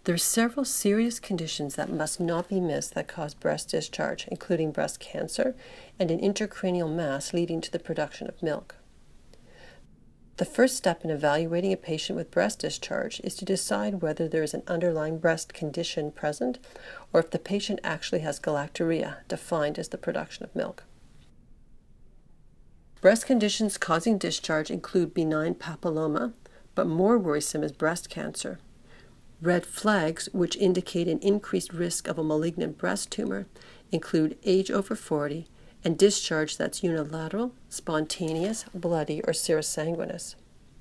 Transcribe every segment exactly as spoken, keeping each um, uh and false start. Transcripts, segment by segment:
There are several serious conditions that must not be missed that cause breast discharge, including breast cancer and an intracranial mass leading to the production of milk. The first step in evaluating a patient with breast discharge is to decide whether there is an underlying breast condition present or if the patient actually has galactorrhea, defined as the production of milk. Breast conditions causing discharge include benign papilloma, but more worrisome is breast cancer. Red flags, which indicate an increased risk of a malignant breast tumor, include age over forty and discharge that's unilateral, spontaneous, bloody, or serosanguinous.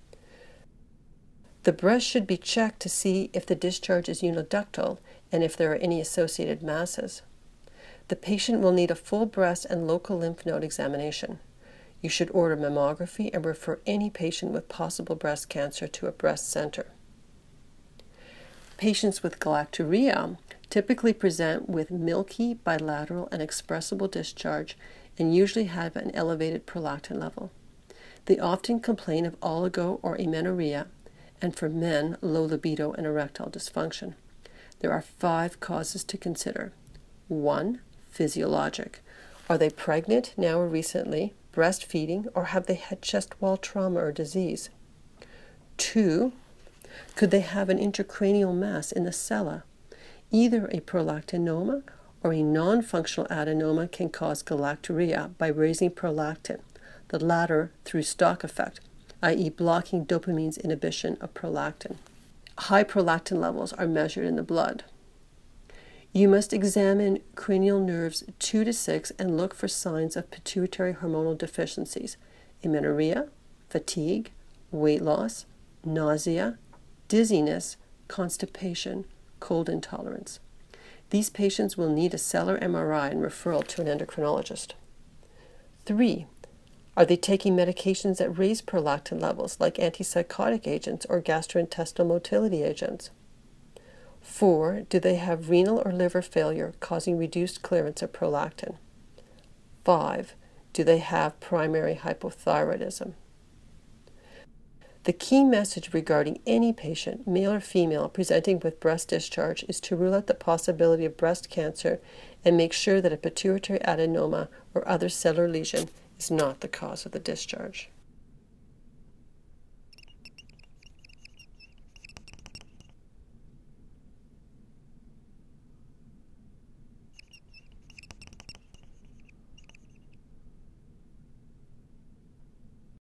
The breast should be checked to see if the discharge is uniductal and if there are any associated masses. The patient will need a full breast and local lymph node examination. You should order mammography and refer any patient with possible breast cancer to a breast center. Patients with galactorrhea typically present with milky, bilateral, and expressible discharge and usually have an elevated prolactin level. They often complain of oligo or amenorrhea, and for men, low libido and erectile dysfunction. There are five causes to consider. One, physiologic. Are they pregnant now or recently, breastfeeding, or have they had chest wall trauma or disease? Two, could they have an intracranial mass in the sella? Either a prolactinoma or a non-functional adenoma can cause galactorrhea by raising prolactin, the latter through stalk effect, that is blocking dopamine's inhibition of prolactin. High prolactin levels are measured in the blood. You must examine cranial nerves two to six and look for signs of pituitary hormonal deficiencies, amenorrhea, fatigue, weight loss, nausea, dizziness, constipation, cold intolerance. These patients will need a cellular M R I and referral to an endocrinologist. Three, are they taking medications that raise prolactin levels, like antipsychotic agents or gastrointestinal motility agents? Four, do they have renal or liver failure causing reduced clearance of prolactin? Five, do they have primary hypothyroidism? The key message regarding any patient, male or female, presenting with breast discharge is to rule out the possibility of breast cancer and make sure that a pituitary adenoma or other cellular lesion is not the cause of the discharge.